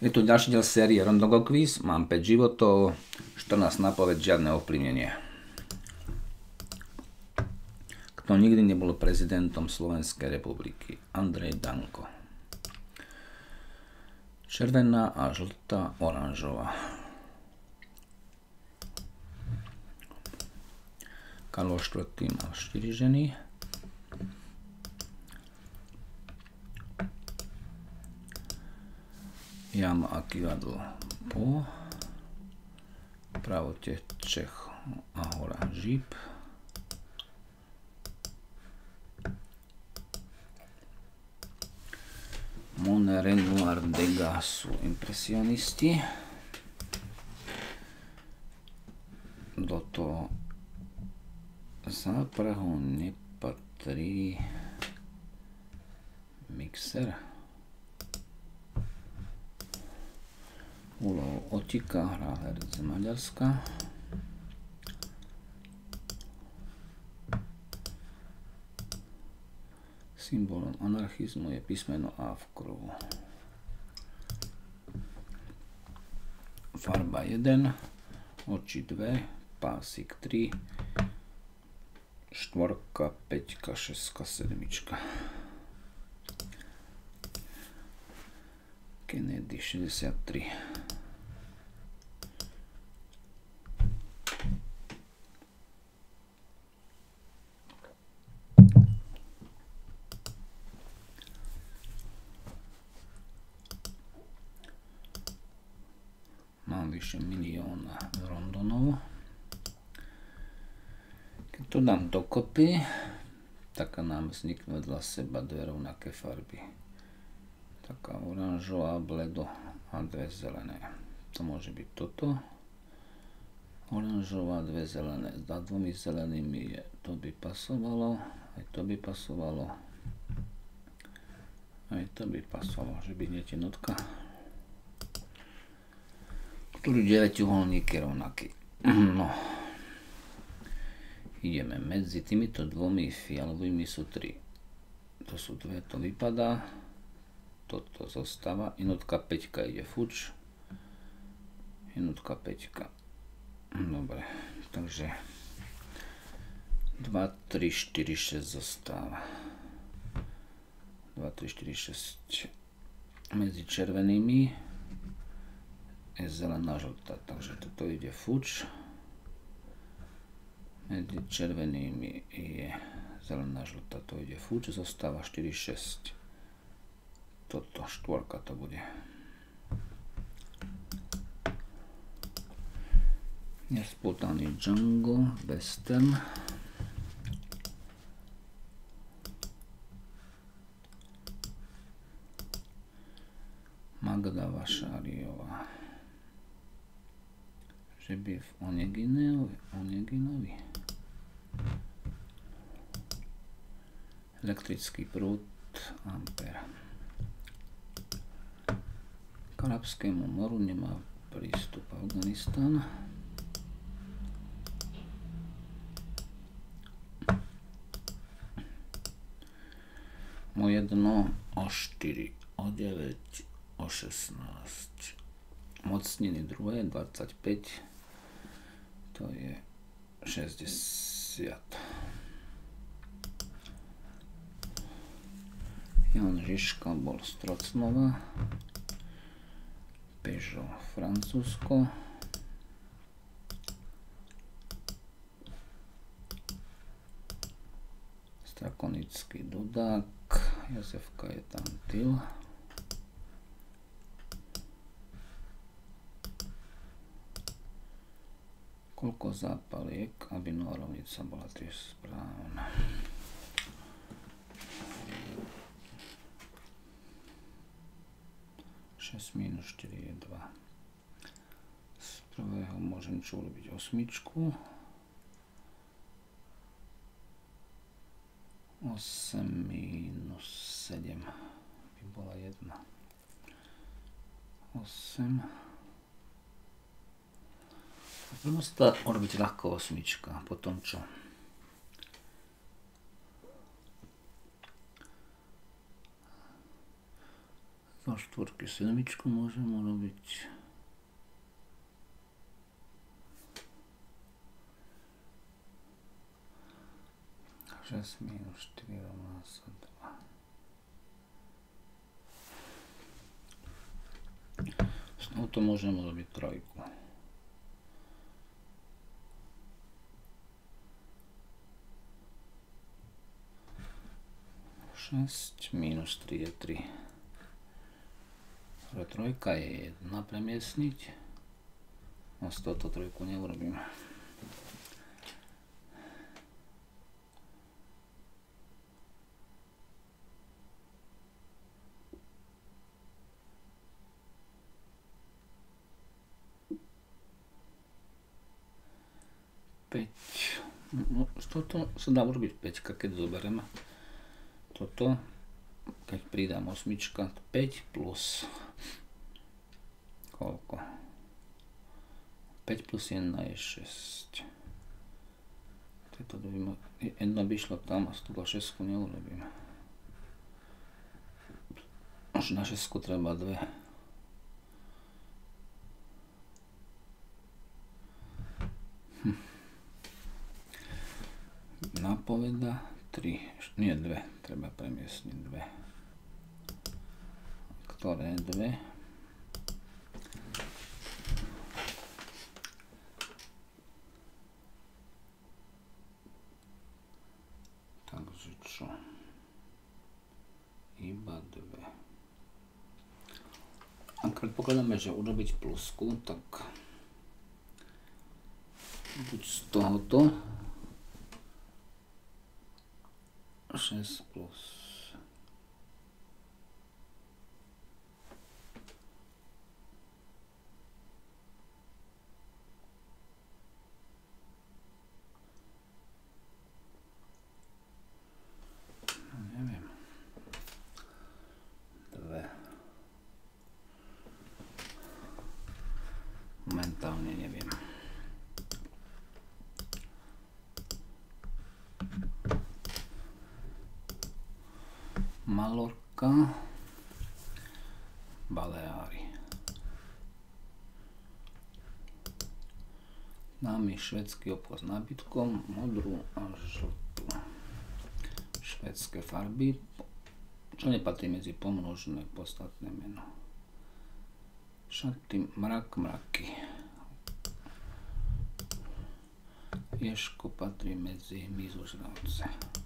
Je tu ďalší diel série Rondogo Quiz, mám 5 životov, 14 nápoved, žiadne ovplyvnenie. Kto nikdy nebol prezidentom Slovenskej republiky? Andrej Danko. Červená a žltá, oranžová. Karol IV. Mal 4 ženy. Jam a kývadlo Po. Pravote Čech a hora Žip. Monet, Renoir, Degas sú impresionisti. Do toho záprahu nepatrí mixer. Úlohou Otika hrá herec z Maďarska. Symbolom anarchizmu je písmeno A v kruhu. Farba 1, oči 2, pásik 3, štvorka, 5, 6, 7. Kennedy 63. Mám vyše milióna rondonov. Keď to dám dokopy, tak nám vzniknú vedľa seba dve rovnaké farby. Taká oranžová, bledo a dve zelené. To môže byť toto. Oranžová, dve zelené. Za dvomi zelenými je, to by pasovalo. Aj to by pasovalo. Aj to by pasovalo, že by nie tenotka. Ktorý 9-uholník je rovnaký. No. Ideme medzi týmito dvomi fialovými sú 3. To sú dve, to vypadá. Toto zostáva. Jednotka 5 ide fuč. Jednotka 5. Dobre, takže 2, 3, 4, 6 zostáva. 2, 3, 4, 6. Medzi červenými je zelená žltá, takže toto ide fuč. Medzi červenými je zelená žltá, to ide fuč, zostáva 4, 6. Toto, štvorka to bude. Nespútaný Django, western. Magda Vašáriová. Že by v Oneginovi. Elektrický prúd, ampér. K Arabskému moru nemá prístup Afganistan. O 1, o 4, o 9, o 16. Mocniny druhé, 25. To je 60. Jan Žižka bol z Trocnova. Peugeot, Francúzsko. Strakonický Dudák. Jozefka je tam Tyl. Koľko zápaliek, aby norovnica bola tiež správna. -4 je 2. Z prvého môžem čo urobiť 8. 8 minus 7 by bola 1. 8. Budeme sa to urobiť ľahko 8. Potom čo? Z Po štvorke sedmičku môžem urobiť. Šesť minus 4 rovná sa 2. Znovu to môžem urobiť trojku. 6 minus 3 je 3. Trojka je 1 premiesniť. A z tohto trojku neurobím. No, z tohto sa dá urobiť 5, keď zoberieme toto, keď pridám osmička, 5 plus koľko? 5 plus 1 je 6. Jedna by išla tam a z toho 6 neurobím. Až na 6 treba 2. Napoveda 3, nie 2, treba premiesniť 2. Ktoré 2? Takže čo? Iba 2. Ak predpokladáme, že urobiť plusku, tak buď z tohoto 6 plus neviem 2 momentálne neviem. Malorka, Baleári. Dáme švédsky obchod s nábytkom, modrú a žltú. Švédske farby, čo nepatrí medzi pomnožné podstatné meno. Šaty, mraky. Ješko patrí medzi mizožravce.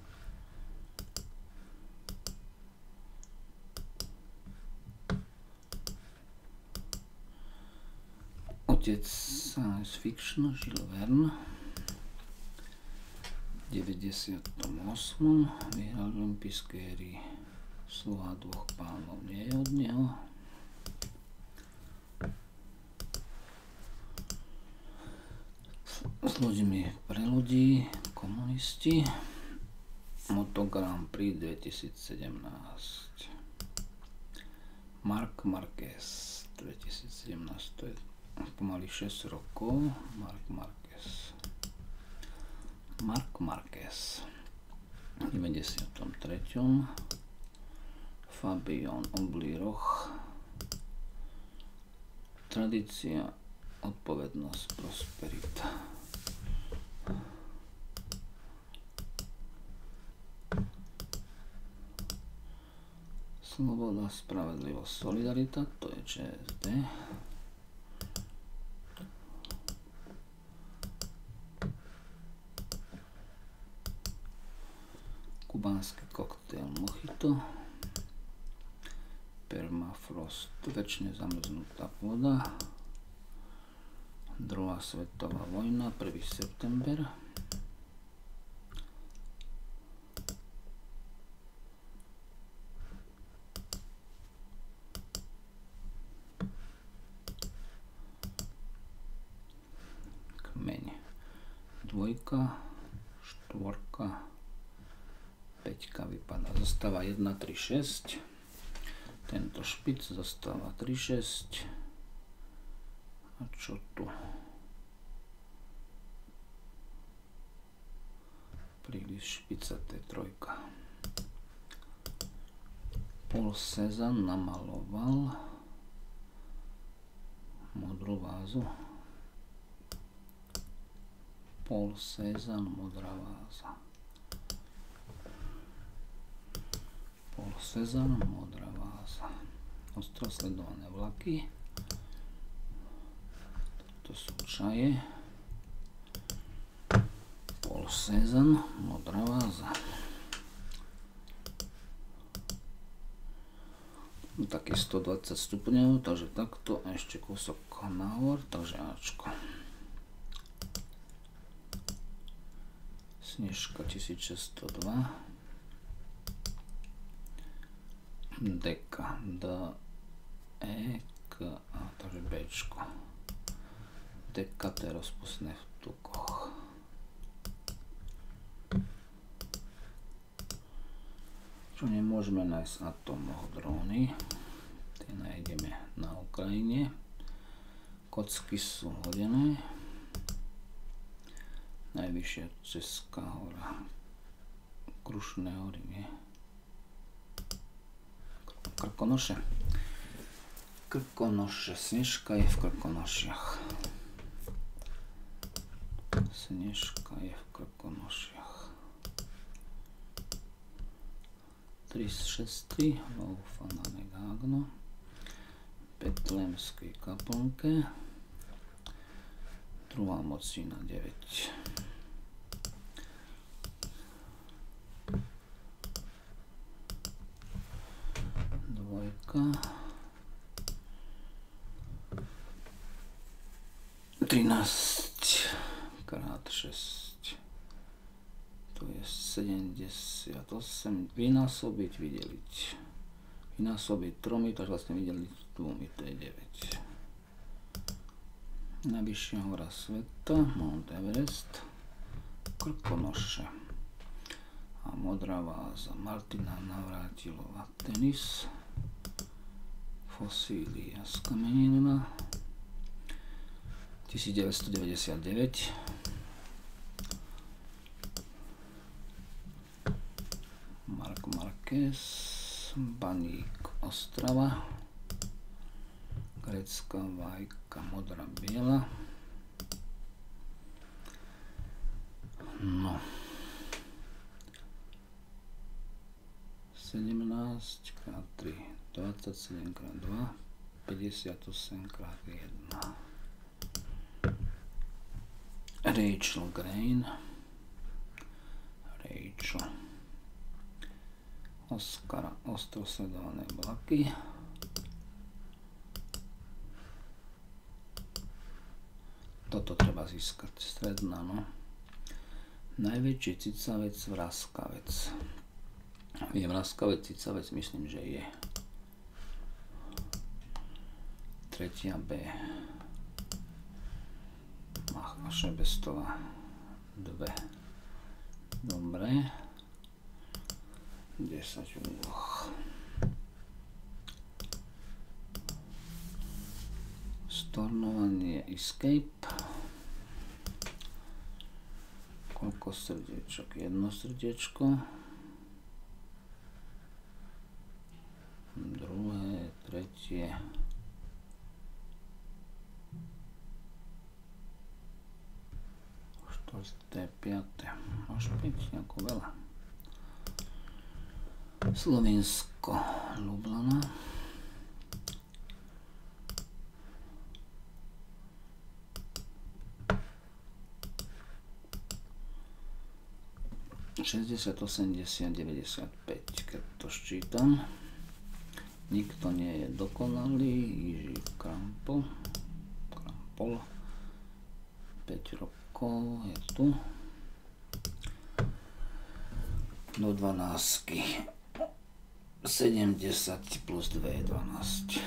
Otec science fiction Jules Verne. V 98. vyhral olympijské hry. Sluha dvoch pánov nie je od neho. S ľuďmi pre ľudí, komunisti. Moto Grand Prix 2017. Marc Marquez 2017, to je pomaly 6 rokov. Marc Marquez v 93. Fabian Obliroch. Tradícia, odpovednosť, prosperita. Sloboda, spravedlivosť, solidarita, to je ČSD. Kubánsky koktejl Mojito. Permafrost, večne zamrznutá voda. Druhá svetová vojna, 1. september. Kmeň. Dvojka, štvorka, peťka vypadá. Zostáva 1, 3, 6. Tento špic zostáva 3, 6. A čo tu? Príliš špicaté, trojka. Paul Cézanne namaloval modrú vázu. Paul Cézanne, modrá váza. Paul Cézanne, modrá váza. Ostro sledované vlaky. To sú čaje. Paul Cézanne, modrá váza. Taký 120 stupňov, takže takto ešte kúsok nahor, takže Ačko. Snežka 1602. Deka D, E, K, A, takže Bčko. Deka to je rozpustné v tukoch. Čo nemôžeme nájsť atomohodróny, tie nájdeme na Ukrajine. Kocky sú hodené. Najvyššia Česká hora. Krušné hory, nie? Krkonoše. Krkonoše. Snežka je v Krkonošiach. Snežka je v Krkonošiach. 363 Loufané Gágno, Betlémskej kaplnke, druhá Mocina 9. Dvojka, 13 krát 6. To je 78, vynásobiť, vydeliť. Vynásobiť 3, takže vlastne vydeliť 2, to je 9. Najvyššia hora sveta, Mount Everest, Krkonoše a modrá váza Martina Navrátilová, tenis, fosília skamenina, 1999. Marquez, Baník, Ostrava, grécka vajka, modrá, biela. No. 17 krát 3, 27 krát 2, 58 krát 1. Rachel Grain, Rachel. Oscara, ostro sledované vlaky. Toto treba získať, stredná, no. Najväčší cicavec, vraskavec. Je vraskavec, cicavec, myslím, že je. Tretia B. Macha Šebestová 2. Dobre. 10 úloh. Stornovanie Escape. Koľko srdiečok? Jedno srdiečko. Druhé, tretie. Štvrté, piaté. Až 5, ako veľa. Slovensko, Lublana. Šesťdesiat, 80, 95, keď to ščítam. Nikto nie je dokonalý. Jiří Krampol. 5 rokov je tu. Do 12. 70 plus 2 je 12.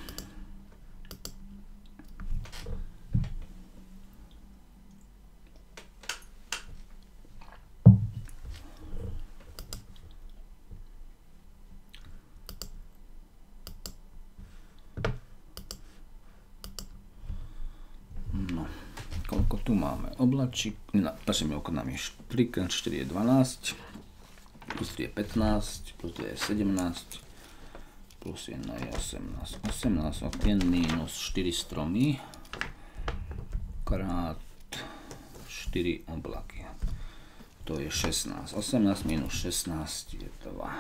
No, koľko tu máme? Oblačík, našimi oknami 3 x 4 je 12. Plus 3 je 15, plus 2 je 17, plus 1 je 18. 18 okien minus 4 stromy krát 4 oblaky. To je 16. 18 minus 16 je 2.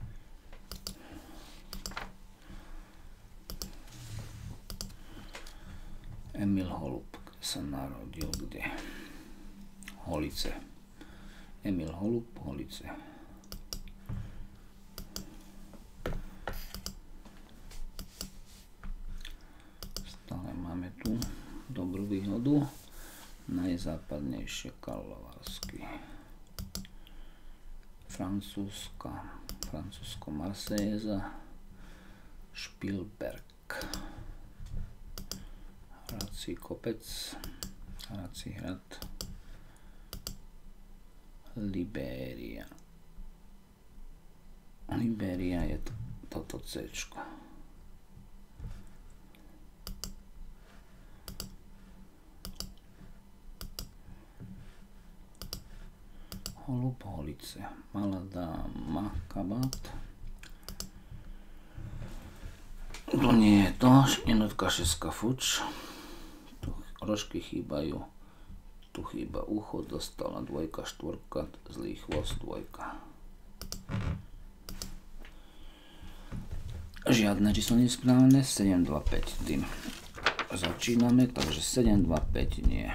Emil Holub sa narodil kde? Holice. Emil Holub, Holice. Stále máme tu dobrú výhodu. Najzápadnejšie Karlovarsky. Francúzsko Marsejeza. Špilberg. Hradcí kopec. Hradcí hrad. Libéria. Libéria je toto C-čko. Holub, Holice. Malá dáma, kabát. To nie je to. Jednotka, šestka, fuč. Tu rožky chýbajú. Tu chýba ucho, dostala dvojka, štvorka, zlý chvost, dvojka. Žiadne číslo nie je správne, 7, 2, 5. Tým začíname, takže 7, 2, 5 nie.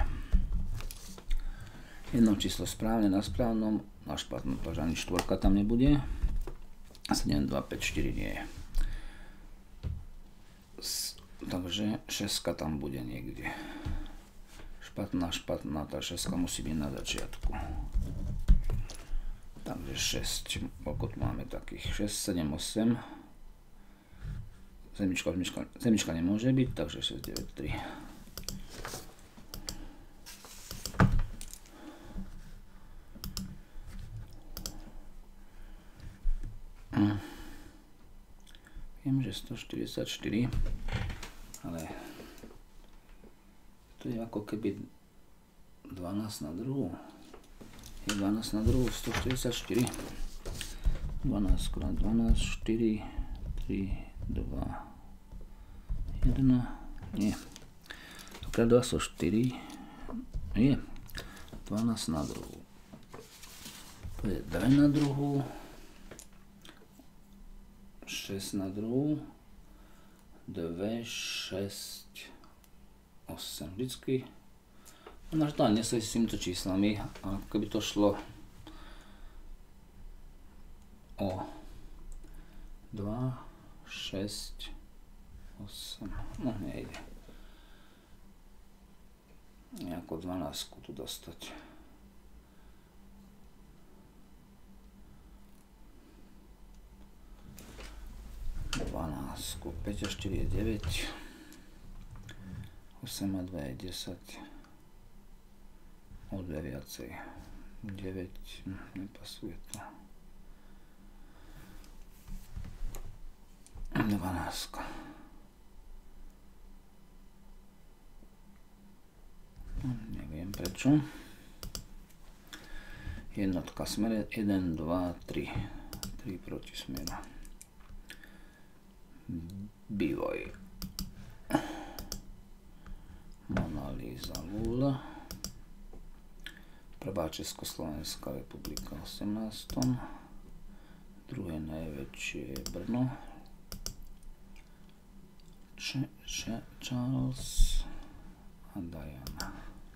Jedno číslo správne na správnom, na špatnom, takže ani štvorka tam nebude. 7, 2, 5, 4 nie je. Takže šestka tam bude niekde. Špatná, tá šestka musí byť na začiatku. Takže 6, koľko tu máme takých? 6, 7, 8. Semička nemôže byť, takže 6, 9, 3. Viem, že 144, ale to je ako keby 12 na druhú. Je 12 na druhú, 144. 12 krát 12, 4, 3, 2, 1, nie. To krát 2 sú 4, nie. 12 na druhú. To je 2 na druhú. 6 na druhú. 2, 6, 8 vždycky. Ono to ani nesúvisí s týmito číslami, ale keby to šlo o 2, 6, 8, no nejde. Nejako 12 tu dostať. Dvanásku, 5 a 4 je 9. 8 a 2 je 10. O 2 viacej. 9, nepasuje to. 12. Neviem prečo. Jednotka smere 1, 2, 3. 3 proti smeru. Bývoj. Mona Lisa Lula. Prvá Československá republika v 18. Druhé najväčšie je Brno. Charles a Diana.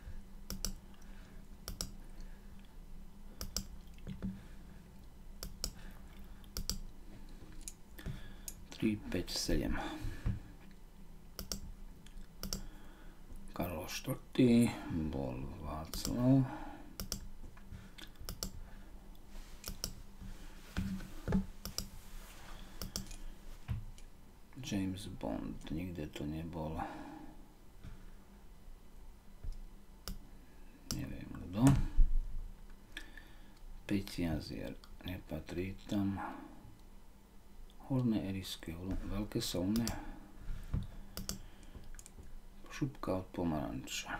Tri, 5, 7. Karol IV. Bol Václav. James Bond, nikde to nebol. Neviem kto. 5 jazier, nepatrí tam. Horné Eriské, veľké solné. Šupka od pomaranča.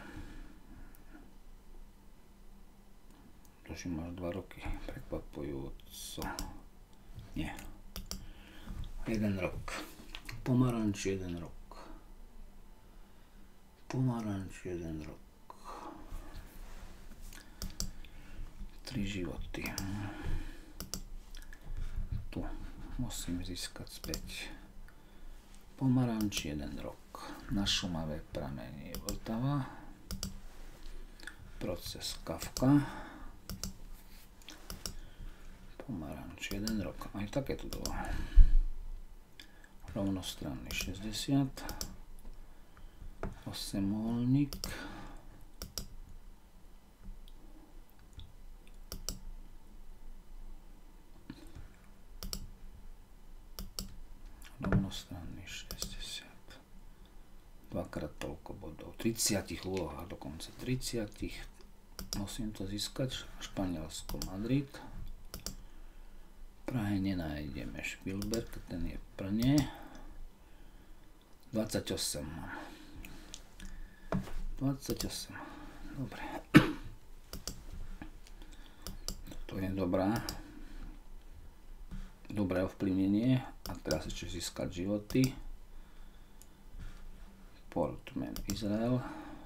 Tuším, máš 2 roky. Prekvapujúco. Nie. 1 rok. Pomaranč 1 rok. Pomaranč 1 rok. 3 životy. Tu musím získať späť. Pomaranč 1 rok. Na Šumave pramení Vltava. Proces Kafka. Pomaranč 1 rok. Aj také tu dolo. Rovnostranný 60. 8-holník. Rovnostranný 60. Dvakrát toľko bodov. 30 úlohách dokonca. 30. Musím to získať. Španielsko, Madrid. V Prahe nenájdeme Špilberg, ten je v Brne. 28 mám. 28. Dobre. Toto je dobré ovplyvnenie. A teraz ešte získať životy. Portman Izrael.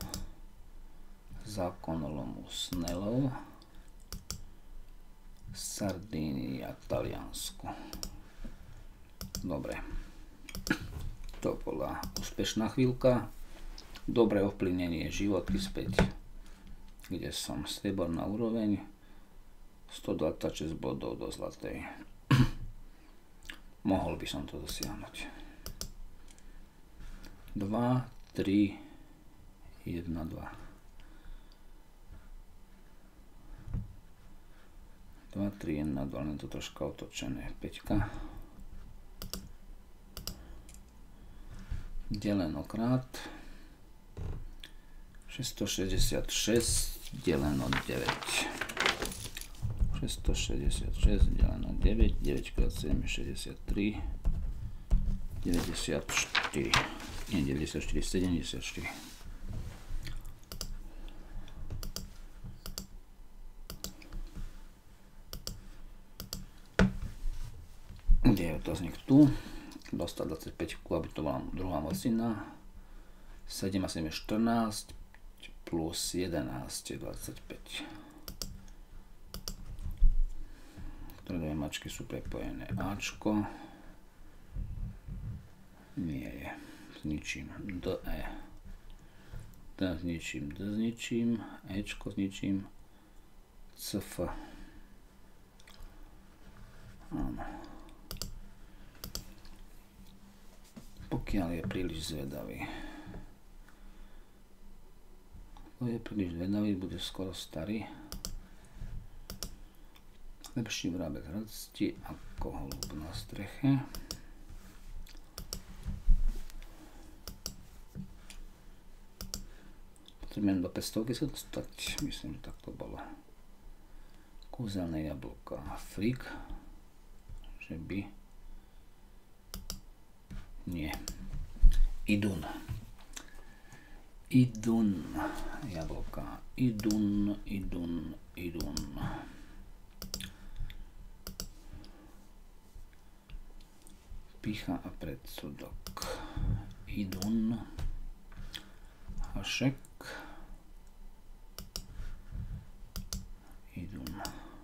Zákon lomu Snellov. Sardínia, Taliansko. Dobre. To bola úspešná chvíľka. Dobré ovplyvnenie životy späť. Kde som strieborná úroveň. 126 bodov do zlatej. Mohol by som to dosiahnuť. 2, 3, 1, 2. 2, 3, 1, 2, len to troška otočené. 5. Deleno krát 666 deleno 9. 666 deleno 9. 9 krát 7 je 63. 94. Nie 94, 74. Kde je otáznik tu? Dostať 25, aby to bola druhá mocina. 7 a 7 je 14, plus 11 je 25. Ktoré dve mačky sú prepojené. Ačko. Nie je. Zničím. DE. D zničím. D zničím. Ečko zničím. CF. Áno. Pokiaľ je príliš zvedavý. Keď je príliš zvedavý, bude skoro starý. Lepší vrabec hrsti ako holub na streche. Potrebujem do 500 sa dostať. Myslím, že tak to bolo. Kúzelné jablko a frík. Že by... Nie. Idun. Idun. Jablka. Idun, idun, idun. Pícha a predsudok. Idun. Hašek. Idun.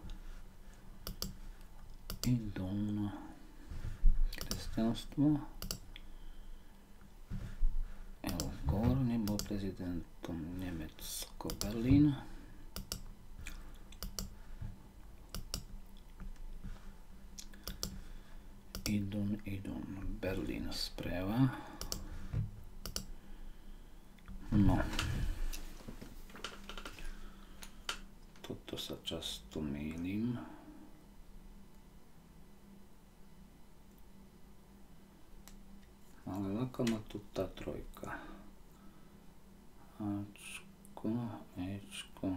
Idun. Kresťanstvo. Al Gore nebol prezidentom Nemecko, Berlín. Idun, Berlín správa. No. Toto sa často mýlim. Ale ľahko ma tu tá trojka. Ačko, Ečko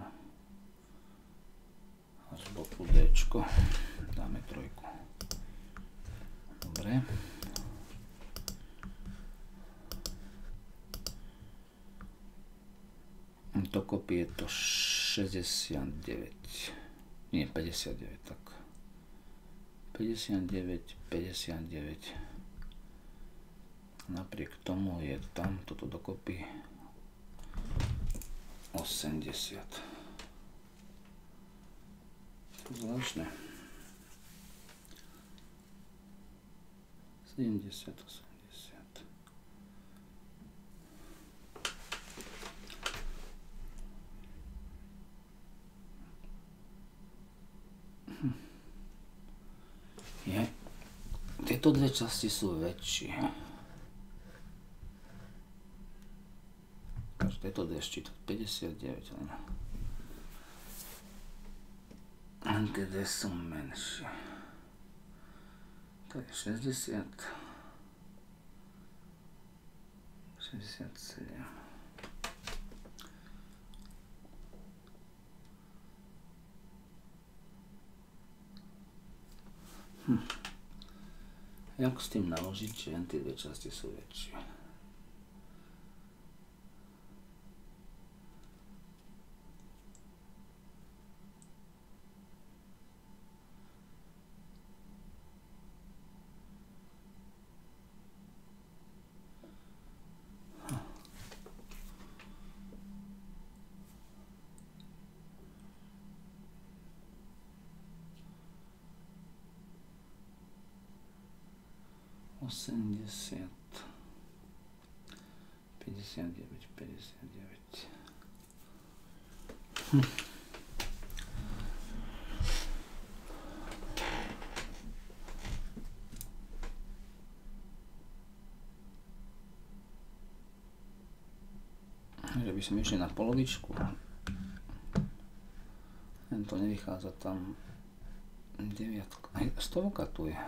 a z boku Dčko. Dáme trojku. Dobre. Dokopy je to 69. Nie, 59, tak. 59, 59. Napriek tomu je tam toto dokopy 80. To je zvláštne. 70, 80. Tieto dve časti sú väčšie. Takže tieto dve ščítať 59, len tie dve sú menšie. To je 60, 67. Jak s tým naložiť, že len tie dve časti sú väčšie? Osemdesiat, 59, 59. Že by sme išli na polovičku. Len to nevychádza tam 9. Aj 100 tu je.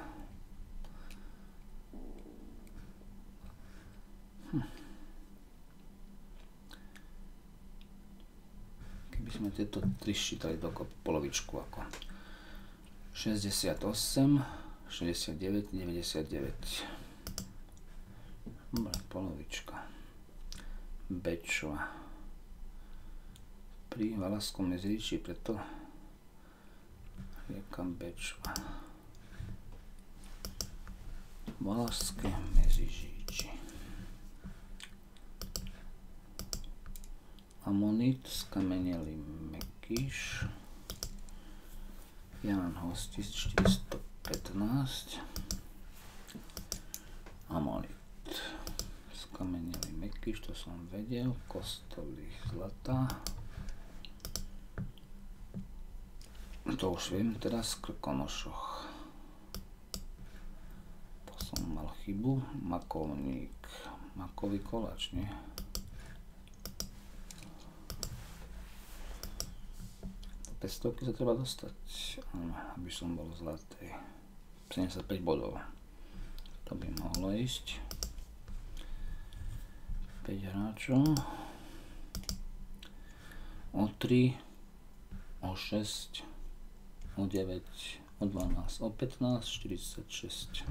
Keby sme tieto 3 ščítali dokopy polovičku ako 68, 69, 99. Dobre, polovička. Bečo. Pri Valaskom Meziříčí, preto rieka Bečo. Valašské Meziříčí. Amonit, skamenelý Mekíš, Jan Hostis 415, Amonit, skamenelý Mekíš, to som vedel, Kostolík zlatá, to už viem, teraz Krkonošoch, to som mal chybu, Makovník, makový koláč, nie? 500 sa treba dostať, aby som bol zlatý. 75 bodov. To by mohlo ísť. 5 hráčov. O 3, o 6, o 9, o 12, o 15, 46.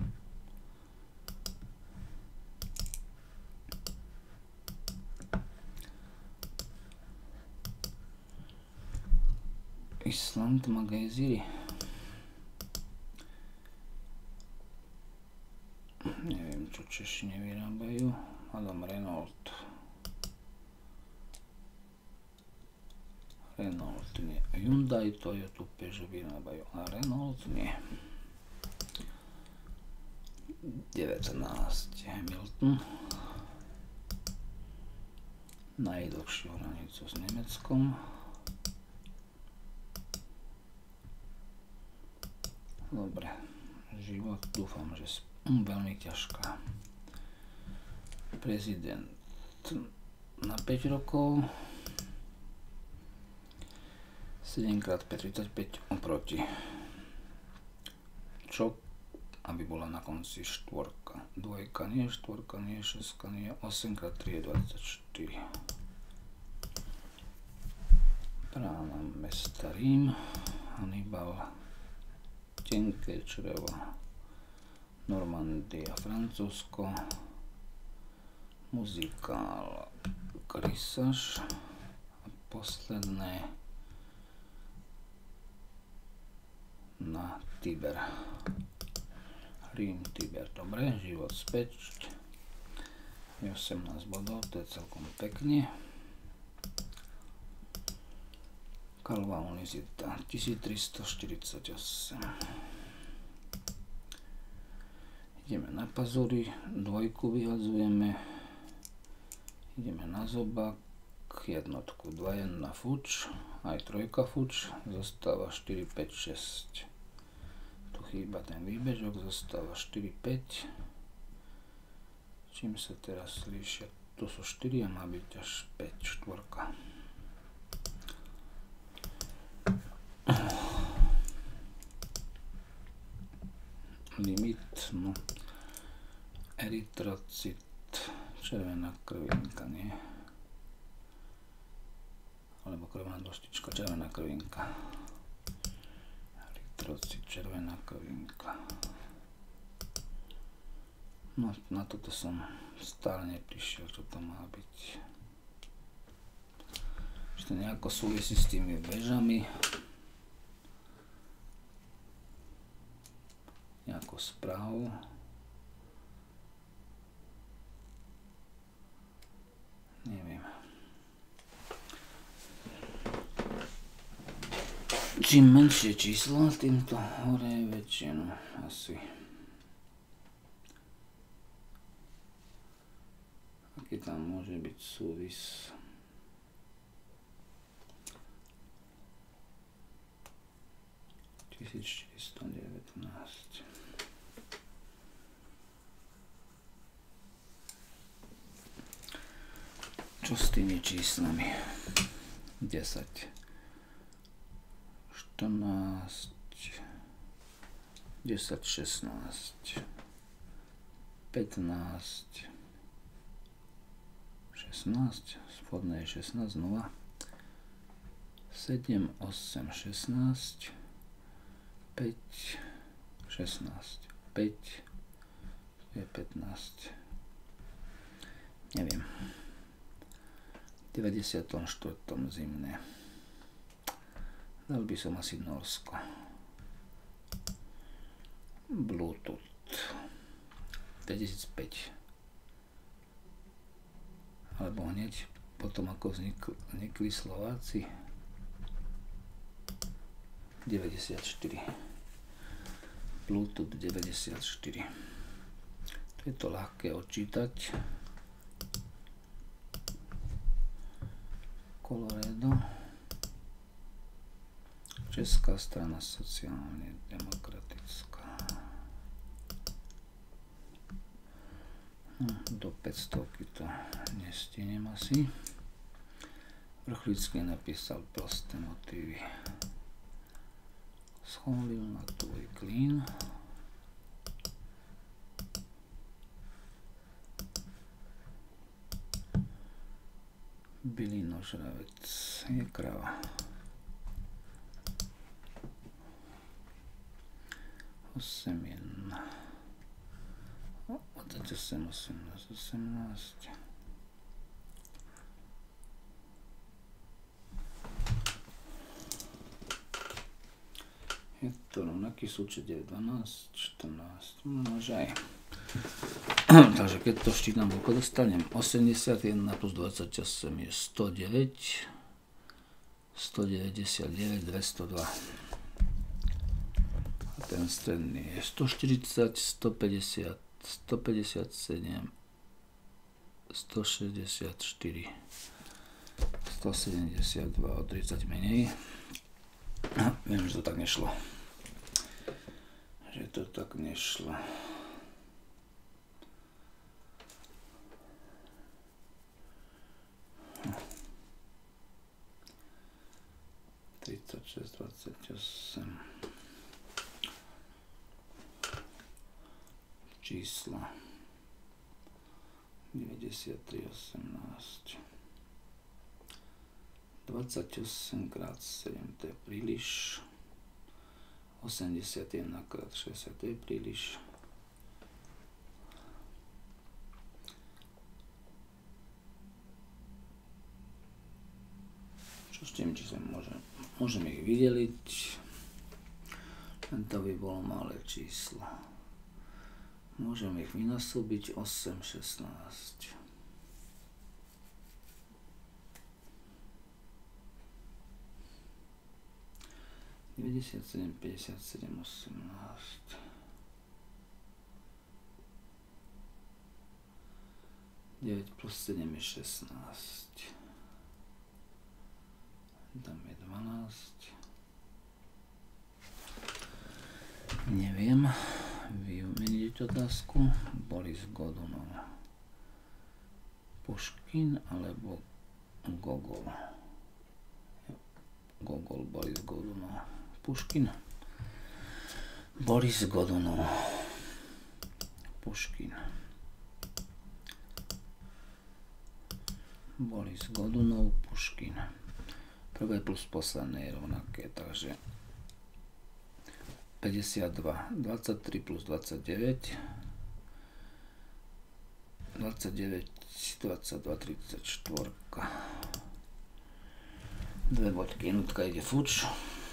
Island Magazíri. Neviem, čo Češi nevyrábajú. Hádam Renault. Renault nie. Hyundai, Toyota, Peugeot vyrábajú. A Renault nie. 19. Hamilton. Najdlhšiu hranicu s Nemeckom. Dobre, život, dúfam, že veľmi ťažká. Prezident na 5 rokov, 7x5, 35 oproti. Čo, aby bola na konci štvorka. Dvojka nie, štvorka nie, šestka nie, 8x3 je 24. Brána mesta Rím, Hannibal, tenké črevo, Normandia, Francúzsko, muzikál Krysaš a posledné na Tiber. Rím, Tiber, dobre, život späť. je 18 bodov, to je celkom pekne. Kalová univerzita 1348. Ideme na pazury, dvojku vyhadzujeme, ideme na zobák, jednotku 2 1 fuč, aj trojka fuč, zostáva 4 5 6. Tu chýba ten výbežok, zostáva 4 5. Čím sa teraz líšia? Tu sú 4 a má byť až 5 štvorka. Limit, no, erytrocit, červená krvinka, nie? Alebo krvná doštička, červená krvinka. Erytrocit, červená krvinka. No, na toto som stále neprišiel, čo to má byť. Ešte nejako súvisí s tými bežami. Nejakú správu. Neviem. Čím menšie číslo, týmto hore je väčšie, no asi. Aký tam môže byť súvis? $1419. Čo s tými číslami? 10, 14, 10, 16, 15, 16, spodné je 16, 0, 7, 8, 16, 5, 16, 5, je 15, neviem. 94. zimné. Dal by som asi Norsko. Bluetooth 2005. Alebo hneď potom ako vznikli Slováci 94. Bluetooth 94. To je to ľahké odčítať. Colorado. Česká strana sociálne demokratická. Do 500 to nestihnem asi. Vrchlický napísal prosté motívy. Scholil na tvoj klín. Bylinožravec je krava. 8, 1. 28, 18, 18. Je to rovnaký súčet 9, 12, 14, môže aj. Takže keď to štítam, koľko dostanem? 81 plus 28 je 109, 199, 202. A ten stredný je 140, 150, 157, 164, 172, o 30 menej. Viem, že to tak nešlo. Že to tak nešlo. 36, 28. Čísla 93, 18. 28 krát 7, to je príliš. 81 krát 60, to je príliš. Čo s tým číslom môžem ich vydeliť. To by bolo malé číslo. Môžem ich vynásobiť 8, 16. 97, 57, 18. 9 plus 7 je 16. Tam je 12. Neviem vymeniť otázku. Boris Godunov. Puškin alebo Gogol. Gogol, Boris Godunov. Puškin. Boris Godunov. Puškin. Boris Godunov, Puškin. Prvé plus posledné je rovnaké, takže 52, 23 plus 29, 29, 22, 34. Dve bodky, jednotka ide fuč.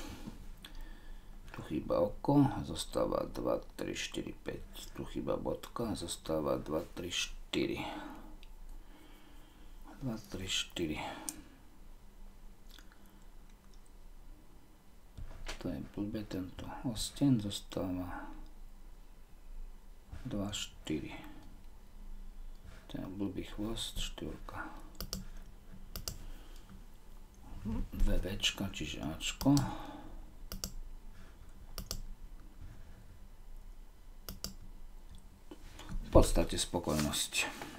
Tu chýba oko, zostáva 2, 3, 4, 5. Tu chýba bodka, zostáva 2, 3, 4. 2, 3, 4. To je blbé, tento osten zostáva 2, 4. Ten blbý chvost, 4. Dve Včka, čiže Ačko. V podstate spokojnosť.